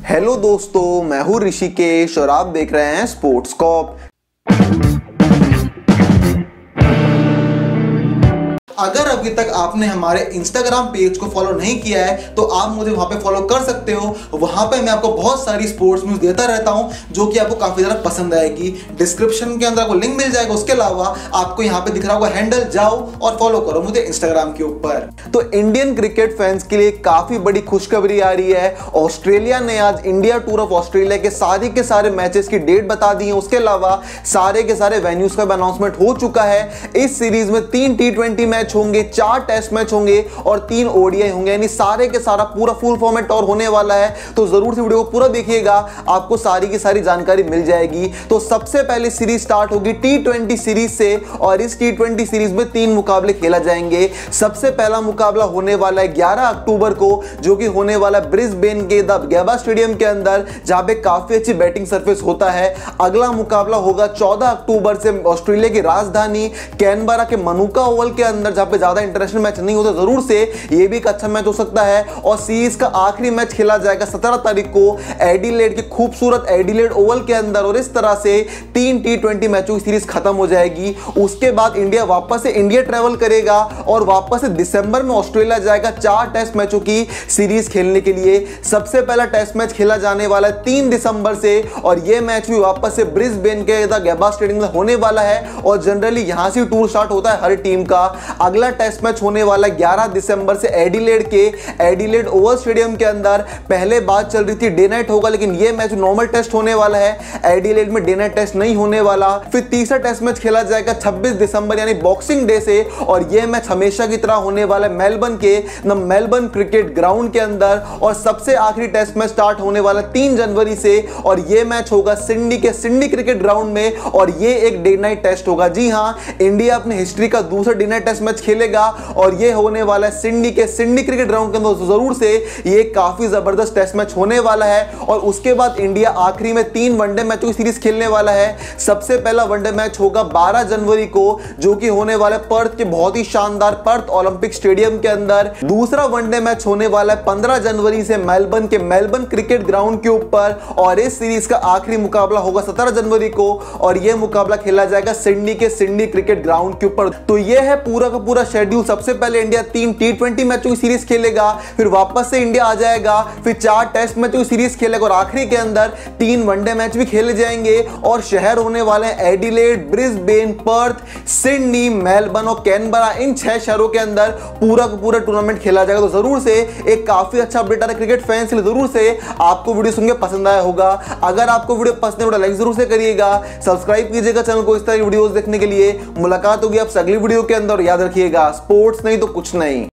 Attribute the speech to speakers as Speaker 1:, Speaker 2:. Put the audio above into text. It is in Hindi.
Speaker 1: हेलो दोस्तों, मैं हूं ऋषिकेश और आप देख रहे हैं स्पोर्ट्स कॉप। अगर अभी तक आपने हमारे इंस्टाग्राम पेज को फॉलो नहीं किया है तो आप मुझे वहां पे फॉलो कर सकते हो। वहां पे मैं आपको बहुत सारी स्पोर्ट्स न्यूज़ देता रहता हूं जो कि आपको काफी ज्यादा पसंद आएगी। डिस्क्रिप्शन के अंदर आपको लिंक मिल जाएगा। उसके अलावा आपको यहाँ पे दिख रहा होगा हैंडल, जाओ और फॉलो करो मुझे इंस्टाग्राम के ऊपर। तो इंडियन क्रिकेट फैंस के लिए काफी बड़ी खुशखबरी आ रही है। ऑस्ट्रेलिया ने आज इंडिया टूर ऑफ ऑस्ट्रेलिया के सारे मैचेस की डेट बता दी है। उसके अलावा सारे के सारे वेन्यूज का अनाउंसमेंट हो चुका है। इस सीरीज में 3 T20 मैच होंगे, 4 टेस्ट मैच होंगे और 3 ओडीआई होंगे, यानी सारे के सारा पूरा फुल फॉर्मेट और होने वाला है। तो जरूर से वीडियो को पूरा देखिएगा, आपको सारी की सारी जानकारी मिल जाएगी। तो सबसे पहले सीरीज स्टार्ट होगी T20 सीरीज से और इस T20 सीरीज में 3 मुकाबले खेला जाएंगे। सबसे पहला मुकाबला होने वाला है 11 अक्टूबर को, जो कि होने वाला है ब्रिस्बेन के द गैबा स्टेडियम के अंदर, जहां पे काफी अच्छी बैटिंग सरफेस होता है। अगला मुकाबला होगा 14 अक्टूबर से ऑस्ट्रेलिया की राजधानी कैनबरा के मनुका ओवल के अंदर, जहां पे ज्यादा इंटरनेशनल मैच नहीं होता। जरूर से ये भी एक अच्छा मैच हो सकता है। और सीरीज का आखिरी मैच खेला जाएगा 17 तारीख को एडिलेड के खूबसूरत एडिलेड ओवल के अंदर। और इस तरह से 3 T20 मैचों की सीरीज खत्म हो जाएगी। उसके बाद इंडिया वापस से इंडिया ट्रैवल करेगा और वापस से दिसंबर में ऑस्ट्रेलिया जाएगा 4 टेस्ट मैचों की सीरीज खेलने के लिए। सबसे पहला टेस्ट मैच खेला जाने वाला है 3 दिसंबर से और यह मैच भी वापस से ब्रिस्बेन के द गैबा स्टेडियम में होने वाला है। और जनरली यहां से टूर स्टार्ट होता है हर टीम का। अगला टेस्ट मैच होने वाला है 11 दिसंबर से एडिलेड के एडिलेड ओवल स्टेडियम के अंदर। पहले बात चल रही थी डे नाइट होगा, लेकिन यह मैच नॉर्मल टेस्ट होने वाला है। एडिलेड में डे नाइट टेस्ट नहीं होने वाला। फिर तीसरा टेस्ट मैच खेला जाएगा 26 दिसंबर यानी बॉक्सिंग डे से और यह मैच हमेशा की तरह होने वाला है मेलबर्न के मेलबर्न क्रिकेट ग्राउंड के अंदर। और सबसे आखिरी टेस्ट मैच स्टार्ट होने वाला 3 जनवरी से और यह मैच होगा सिडनी के सिडनी क्रिकेट ग्राउंड में और यह एक डे नाइट टेस्ट होगा। जी हां, इंडिया अपनी हिस्ट्री का दूसरा डे नाइट टेस्ट मैच खेलेगा और यह होने वाला है सिडनी के सिडनी क्रिकेट ग्राउंड के अंदर। जरूर से यह काफी जबरदस्त टेस्ट मैच होने वाला है। और उसके बाद इंडिया आखिरी में 3 वनडे मैचों की सीरीज खेलने वाला है। सबसे पहला वनडे मैच होगा 12 जनवरी को, जो कि होने वाला है पर्थ के बहुत ही शानदार पर्थ ओलंपिक स्टेडियम के अंदर। दूसरा वनडे मैच होने वाला है 15 जनवरी से मेलबर्न के मेलबर्न क्रिकेट ग्राउंड के ऊपर और इस सीरीज का आखिरी मुकाबला होगा 17 जनवरी को और यह मुकाबला खेला जाएगा सिडनी के सिडनी क्रिकेट ग्राउंड के ऊपर। तो यह है पूरा का पूरा शेड्यूल। सबसे पहले इंडिया 3 T20 मैचों की सीरीज खेलेगा, फिर वापस से इंडिया आ जाएगा, फिर 4 टेस्ट मैचों की सीरीज खेलेगा और आखिरी के अंदर 3 वनडे मैच भी खेले जाएंगे। और शहर होने वाले हैं Adelaide, Brisbane, Perth, Sydney, Melbourne और कैनबरा। इन 6 शहरों के अंदर पूरा का पूरा टूर्नामेंट खेला जाएगा। तो जरूर से एक काफी अच्छा अपडेट आ रहा है क्रिकेट फैंस के लिए। जरूर से आपको वीडियो सुन के पसंद आया होगा। अगर आपको वीडियो पसंद है तो लाइक जरूर से करिएगा, सब्सक्राइब कीजिएगा चैनल को इस तरह की वीडियोस देखने के लिए। मुलाकात होगी आपसे अगली वीडियो के अंदर। याद रखिएगा, स्पोर्ट्स नहीं तो कुछ नहीं।